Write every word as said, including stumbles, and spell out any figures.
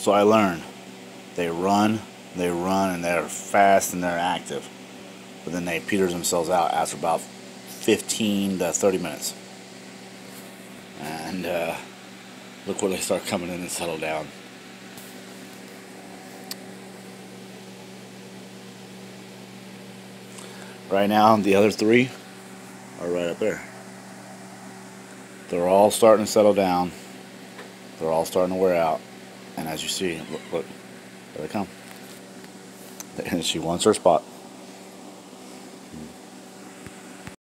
So I learned they run, they run, and they're fast and they're active. But then they peters themselves out after about fifteen to thirty minutes. And uh, look where they start coming in and settle down. Right now, the other three are right up there. They're all starting to settle down. They're all starting to wear out. And as you see, look, look, there they come. And she wants her spot.